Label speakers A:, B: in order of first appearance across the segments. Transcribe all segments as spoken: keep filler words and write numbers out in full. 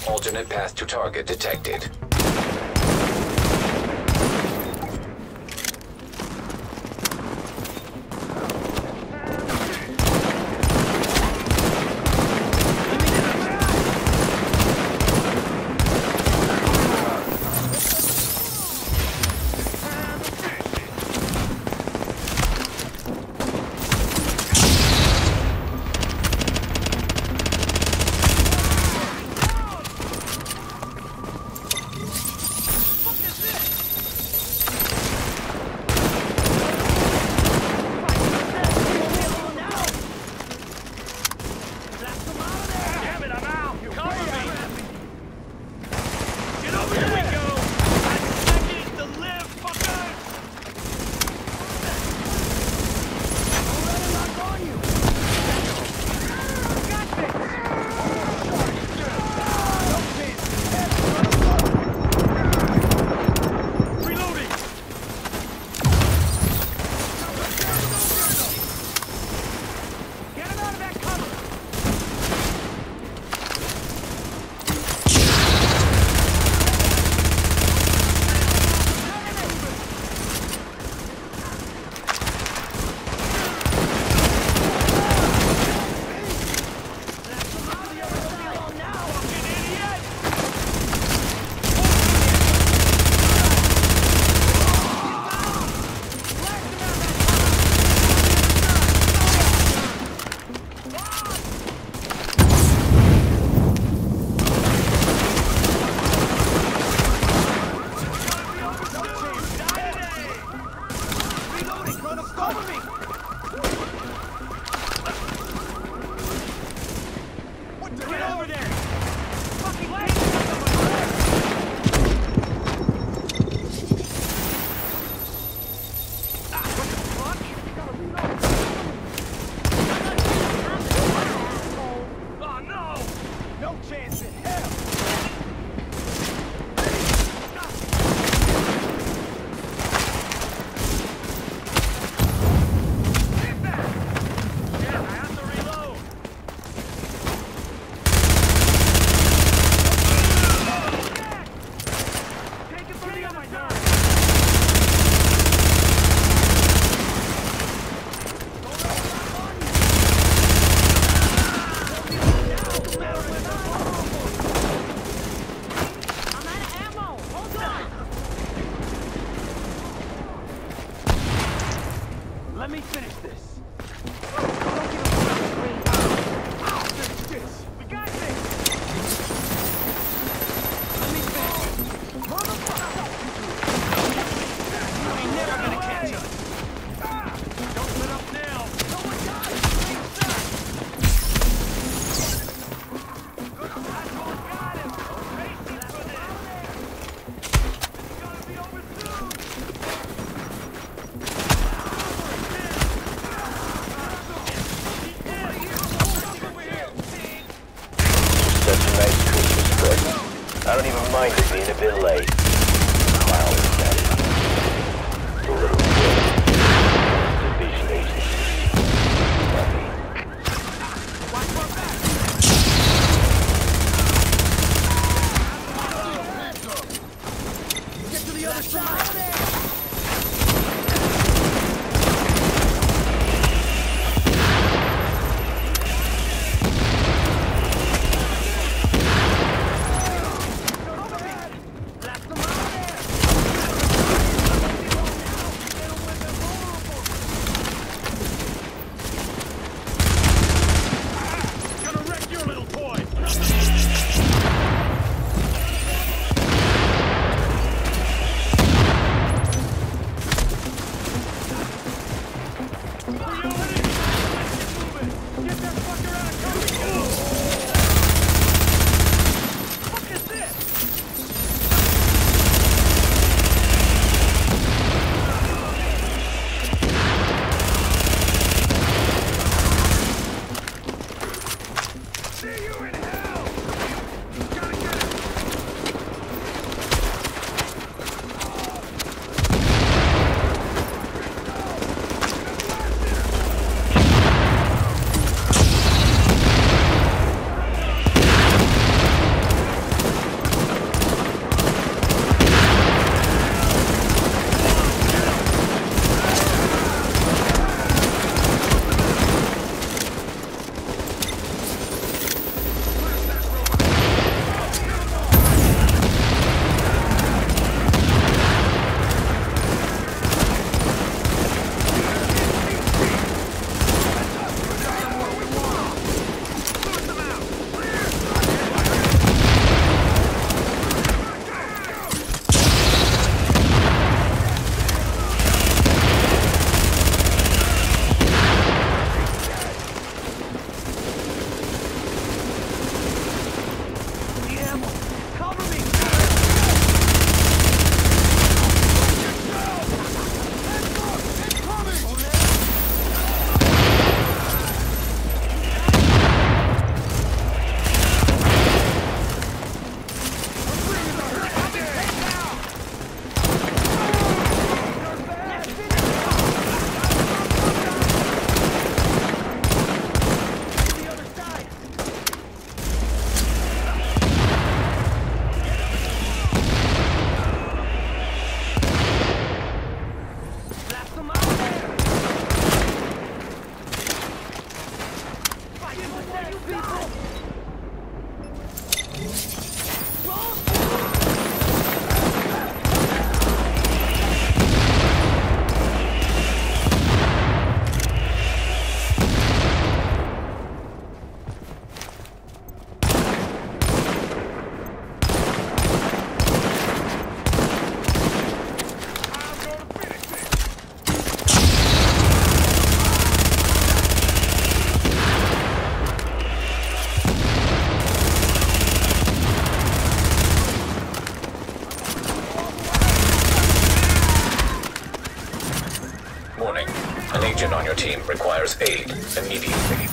A: Alternate path to target detected.
B: Let me finish this. We got this. Let me finish. Motherfucker! You ain't never gonna catch us. Don't let up now. No one got it. Last one got him. Racing for this. It's gonna be over soon.
C: I don't even mind it being a bit late. Wow, that is a little bit to be lazy.
B: Watch my back. Get to the other side. Blast them out!
A: team requires aid immediately.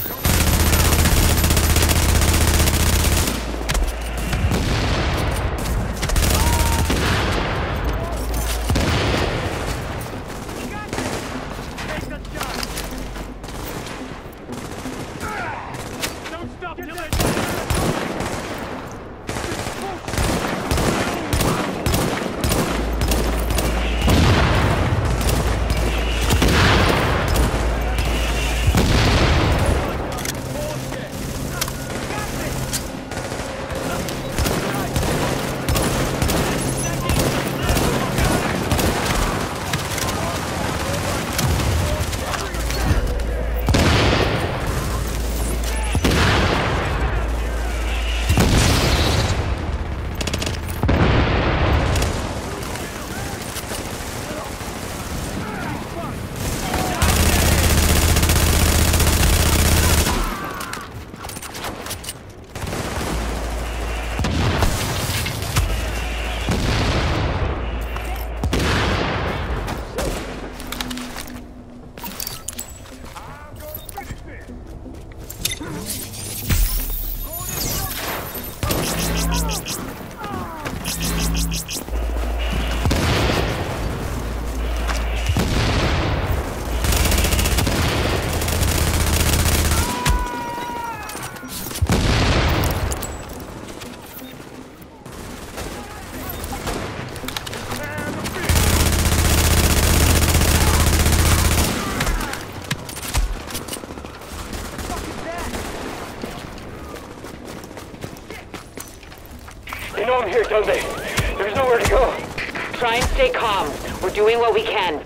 C: They know I'm here, don't they? There's nowhere to go.
D: Try and stay calm. We're doing what we can.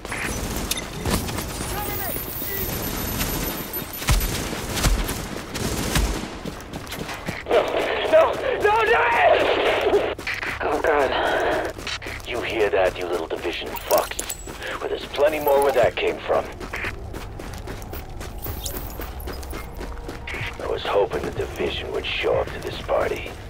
C: No, no, no, no!
D: Oh, God.
C: You hear that, you little division fucks? Well, there's plenty more where that came from. I was hoping the division would show up to this party.